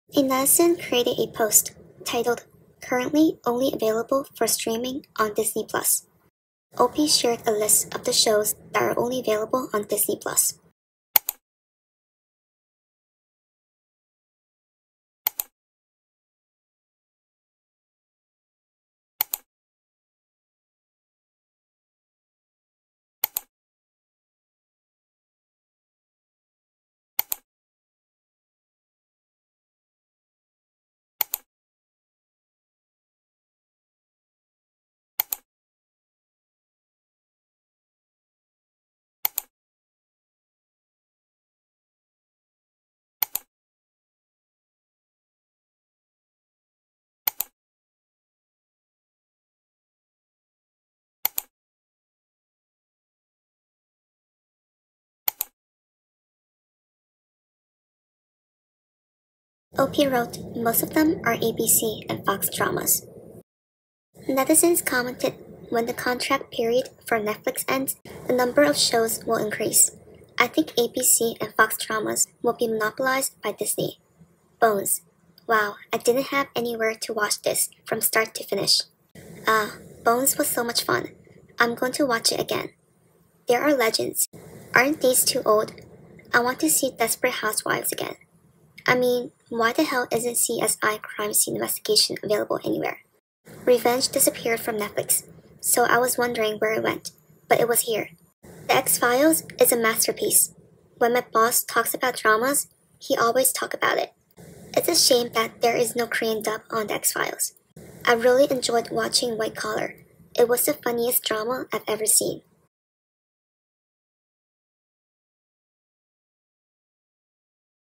A netizen created a post titled "Currently Only Available for Streaming on Disney Plus." OP shared a list of the shows that are only available on Disney Plus. OP wrote most of them are ABC and Fox dramas. Netizens commented when the contract period for Netflix ends, the number of shows will increase. I think ABC and Fox dramas will be monopolized by Disney. Bones. Wow, I didn't have anywhere to watch this from start to finish. Bones was so much fun. I'm going to watch it again. There are legends. Aren't these too old? I want to see Desperate Housewives again. I mean, why the hell isn't CSI Crime Scene Investigation available anywhere? Revenge disappeared from Netflix, so I was wondering where it went, but it was here. The X-Files is a masterpiece. When my boss talks about dramas, he always talks about it. It's a shame that there is no Korean dub on The X-Files. I really enjoyed watching White Collar. It was the funniest drama I've ever seen.